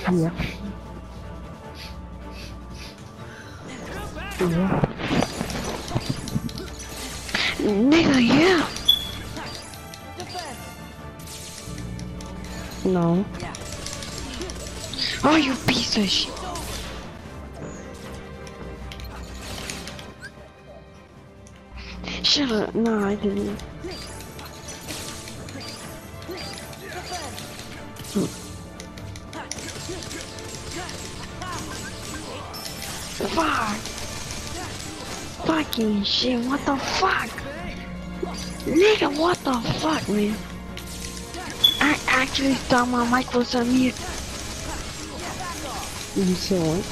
Yeah. Yeah. Nigga, yeah. No. Oh, you piece of shit. Shut up. No, I didn't. Fuck. Fucking shit. What the fuck? Nigga, what the fuck, man? I actually thought my mic was on mute. You said what?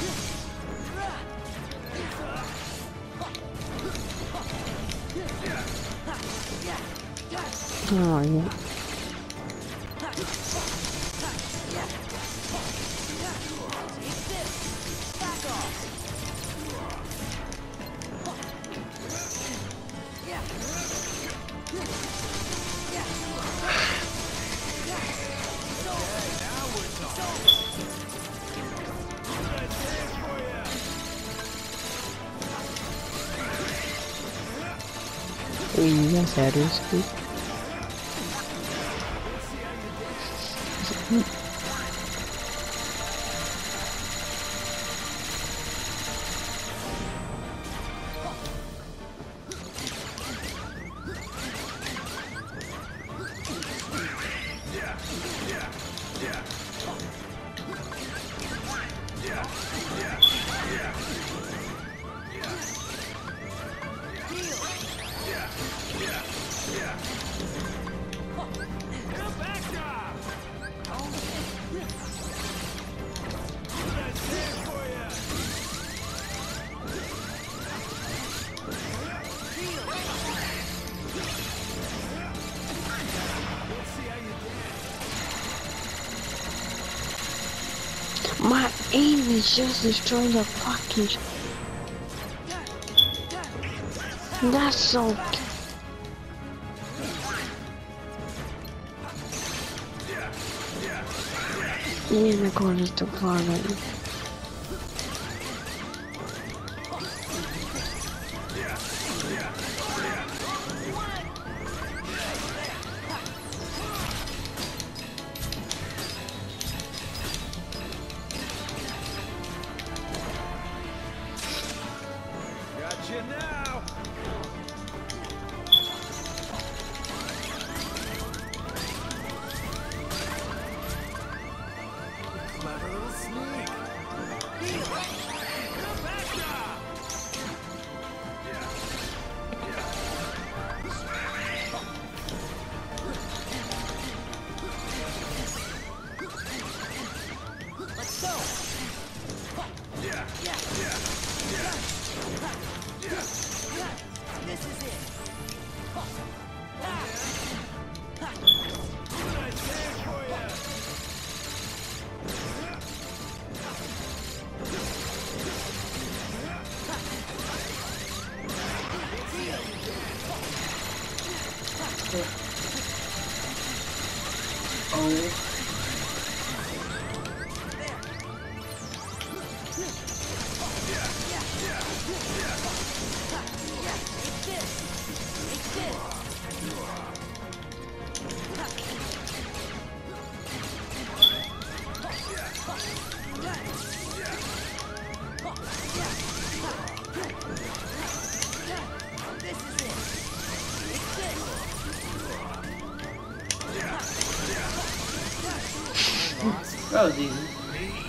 Oh, yeah. Uy, ya serius sih. My aim is just destroying the fucking. That's so. Yeah, the corner is too far right. Gotcha now. Clever little sneak. Let's go. This is it. That was easy.